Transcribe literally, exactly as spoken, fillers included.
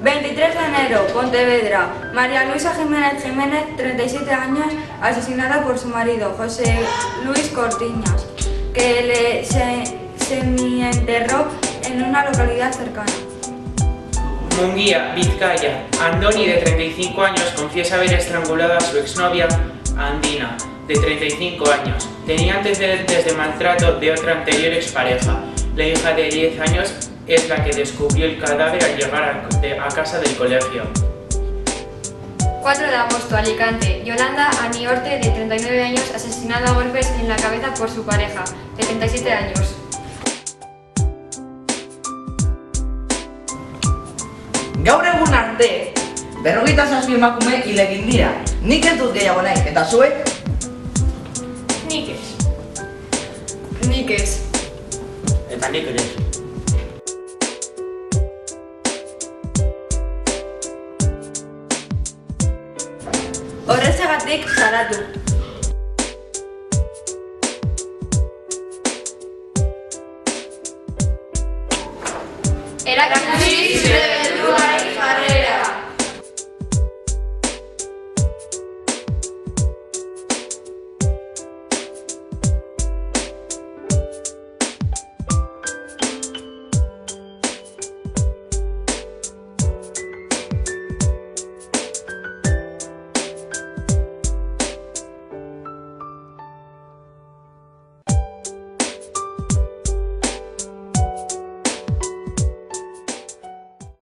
veintitrés de enero, Pontevedra. María Luisa Jiménez Jiménez, treinta y siete años, asesinada por su marido, José Luis Cortiñas, que le se, semienterró en una localidad cercana. Munguía, Vizcaya. Andoni, de treinta y cinco años, confiesa haber estrangulado a su exnovia, Andina, de treinta y cinco años. Tenía antecedentes de maltrato de otra anterior expareja. La hija de diez años es la que descubrió el cadáver al llegar a, de, a casa del colegio. cuatro de agosto, Alicante. Yolanda Aniorte, de treinta y nueve años, asesinada a golpes en la cabeza por su pareja, de treinta y siete años. Gaur egun arte, berrogeita zazpi emakume hil egin dira. Nik ez dut gehiago nahi, eta zuek? Nik ez. Nik ez. Eta nik ere. Horrexegatik salatu. Erakutsi zure beldurra